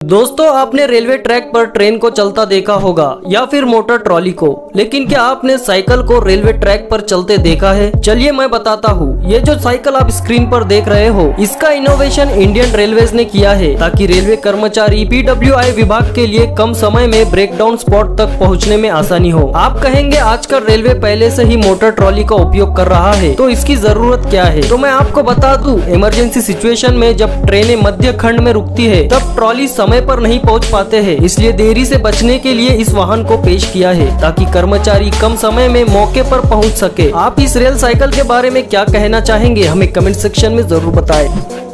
दोस्तों, आपने railway track पर ट्रेन को चलता देखा होगा या फिर मोटर ट्रॉली को, लेकिन क्या आपने साइकिल को रेलवे ट्रैक पर चलते देखा है? चलिए मैं बताता हूँ। ये जो साइकिल आप स्क्रीन पर देख रहे हो, इसका इनोवेशन इंडियन रेलवेज ने किया है ताकि रेलवे कर्मचारी PWI विभाग के लिए कम समय में ब्रेकडाउन स्पॉट तक पहुँचने में आसानी हो। आप कहेंगे आजकल रेलवे पहले से ही मोटर ट्रॉली का उपयोग कर रहा है, तो इसकी जरूरत क्या है? तो मैं आपको बता दूं, इमरजेंसी सिचुएशन में जब ट्रेनें मध्य खंड में रुकती है, तब ट्रॉली समय पर नहीं पहुंच पाते हैं, इसलिए देरी से बचने के लिए इस वाहन को पेश किया है ताकि कर्मचारी कम समय में मौके पर पहुंच सके। आप इस रेल साइकिल के बारे में क्या कहना चाहेंगे? हमें कमेंट सेक्शन में जरूर बताएं।